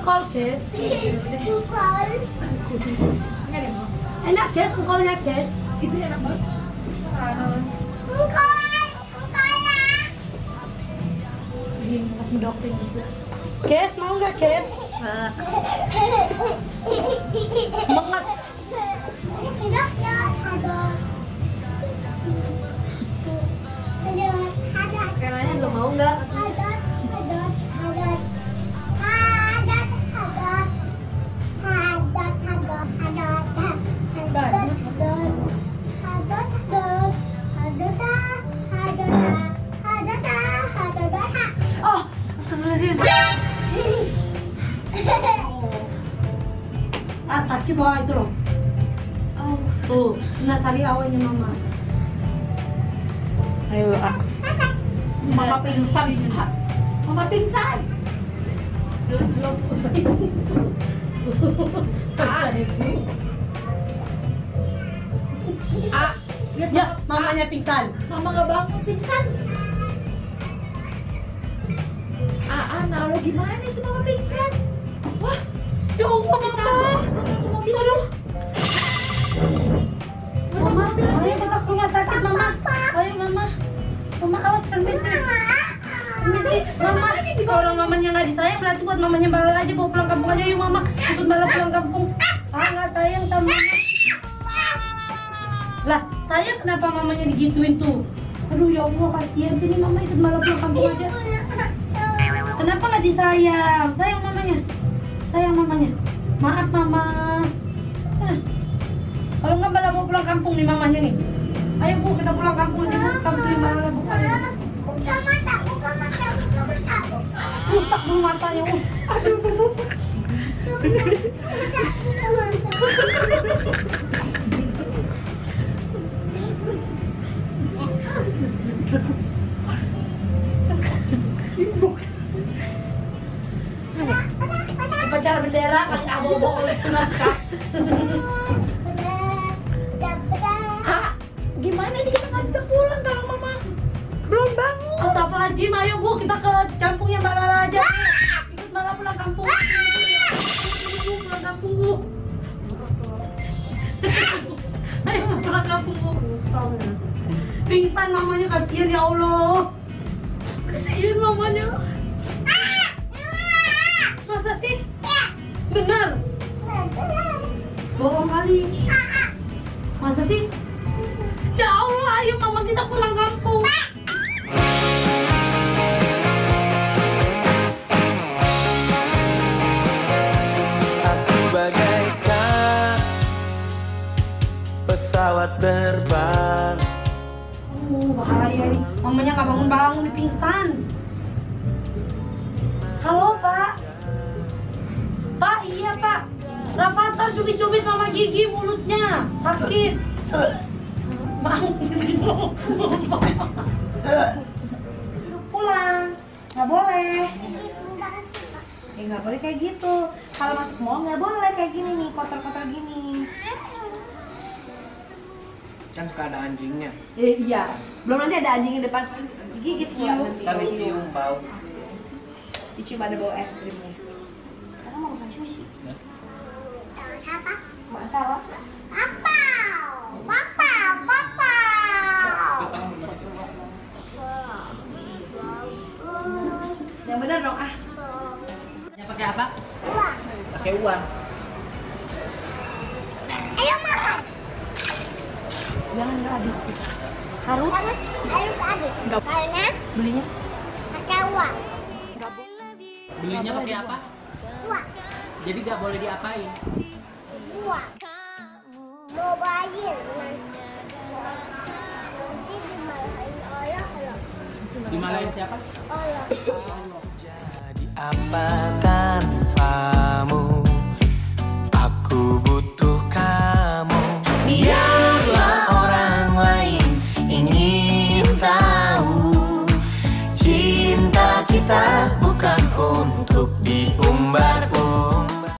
Sekol, Guys. Sekol. Enak, Guys, sekolnya, Guys. Itu enak banget. Sekol. Sekolah. Gini, aku dokter juga. Guys, mau nggak, Guys? Banget. Kayaknya lo mau nggak? Oh, astagfirullahaladzim. Ah, sakit loh itu loh. Oh, tuh, kena tali awalnya mama. Ayo, Mama pingsan. Mama pingsan. Ya, mamanya pingsan. Mama nggak bangun pingsan. Nah lo gimana itu mama pingsan? Wah, Ya Allah, mama. Aduh. Mama, ayo kita ke rumah sakit, mama. Ayo, mama. Mama, awas permisi. Mama, kalau orang mamanya nggak disayang, berarti buat mamanya Balal aja bawa pulang kampung aja, yuk mama. Ikut Balal pulang kampung. Ah, nggak sayang sama mama. Lah, sayang kenapa mamanya digituin tuh? Aduh, ya Allah, kasihan sini mama ikut Balal pulang kampung aja. Kenapa nggak disayang? Sayang mamanya. Sayang mamanya. Maaf mama. Kalau nggak Balal mau pulang kampung nih mamanya nih. Ayo Bu, kita pulang kampung aja Bu. Kampung Balal Bu. Buka mata, buka mata, buka mata. Rusak dulu matanya. Aduh. Upacara bendera kasih abo-abo itu naskah. gimana ini kita nggak bisa pulang kalau mama belum bangun. Astagfirullahaladzim, ayo Bu, kita ke kampungnya Balal aja. Ikut Balal pulang kampung. Bu, pulang kampung Bu. Ayo pulang kampung Bu. Pingsan mamanya, kasihan ya Allah. Kasihan mamanya. Masa sih? Bener? Bohong kali. Masa sih? Ya Allah, ayo mama kita pulang kampung. Aku bagaikan pesawat terbang. Bahaya nih. Mamanya nggak bangun-bangun, nih pingsan. Halo Pak. Pak, iya Pak. Rafathar cubit-cubit mama gigi mulutnya sakit. Pulang nggak boleh. Nggak boleh kayak gitu. Kalau masuk mall nggak boleh kayak gini nih, kotor-kotor gini. Kan suka ada anjingnya. Iya. Belum nanti ada anjing di depan. Gigit cium. Tapi cium bau. Dicium ada bau es krimnya. Karena mau makan sushi. Apa? Makan apa? Apa? Papa, papa. Yang benar dong ah. Yang pakai apa? Uang. Pakai uang. Ayo makan. Jangan nggak habis. Harus Harus habis. Karena belinya. pakai uang. Belinya pakai apa? Uang. Jadi nggak boleh diapain. Uang. Mau bayar nanti. Nanti dimarahin Allah. Dimarahin siapa? Allah. Jadi apa